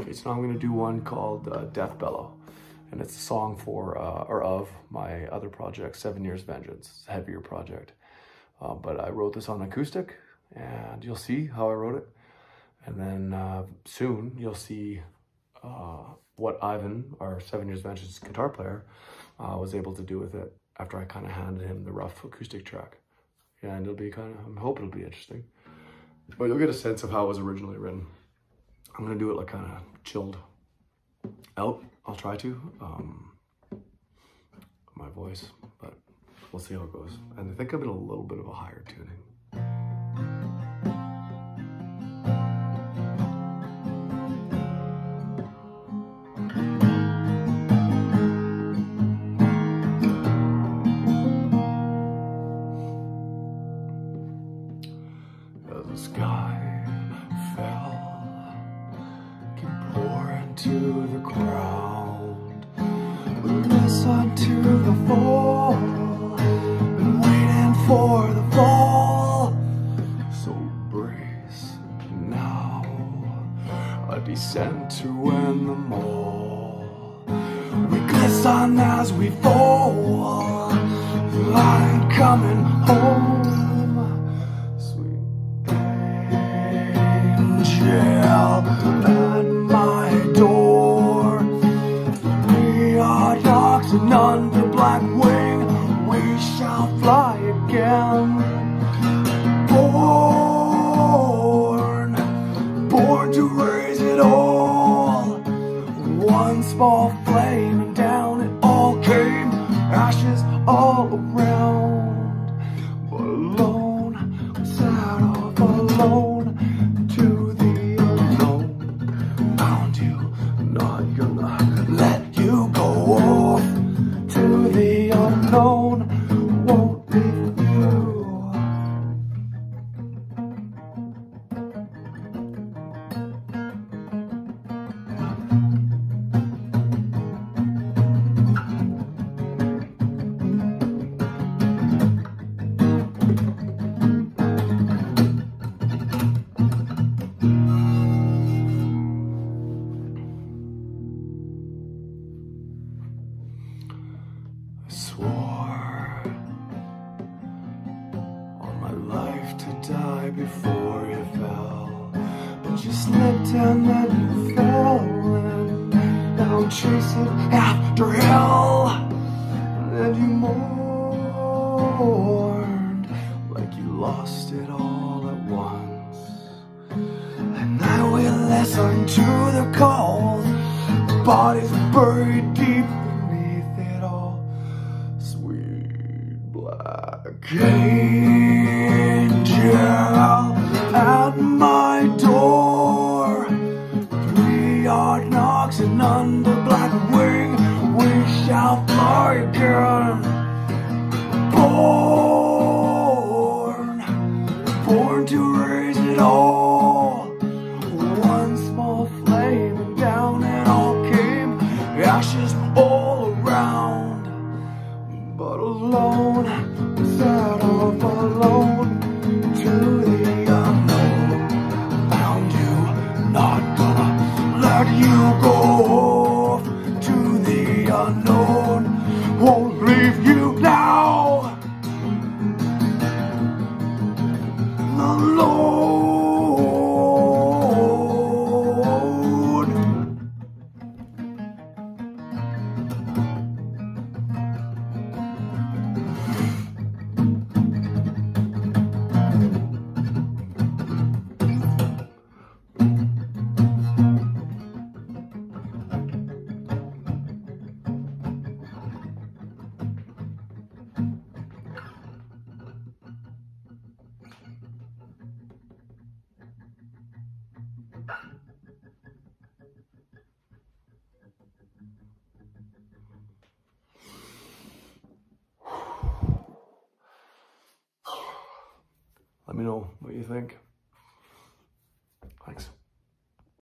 So I'm gonna do one called Death Bellow. And it's a song for, or of my other project, 7 Years Vengeance. It's a heavier project. But I wrote this on acoustic, and you'll see how I wrote it. And then soon you'll see what Ivan, our 7 Years Vengeance guitar player, was able to do with it after I kind of handed him the rough acoustic track. Yeah, and it'll be I hope it'll be interesting. But you'll get a sense of how it was originally written. I'm gonna do it like kind of chilled out. I'll try to, my voice, but we'll see how it goes. And I think I'm in a little bit of a higher tuning. As the sky fell, came pouring to the ground. Listen to the fall, been waiting for the fall. So brace now, a descent to end them all. We glisten as we fall, light coming home. At my door, we are dogs and under black wing, we shall fly again. Born to raise it all. One small flame and down it all came, ashes all around. But alone, we sat off alone to the let you go off to the unknown, won't leave you. Swore on my life to die before you fell, but you slipped and then you fell, and now I'm chasing after hell. And then you mourned like you lost it all at once, and now we listen to the call, the bodies buried deep beneath it all. Black angel at my door, 3 yard knocks and under black wing, we shall fly again. Born to raise it all. One small flame and down it all came, ashes all around. But alone, sat off alone to the unknown. Found you, not gonna let you go off to the unknown. Won't leave you now alone. Let me know what you think.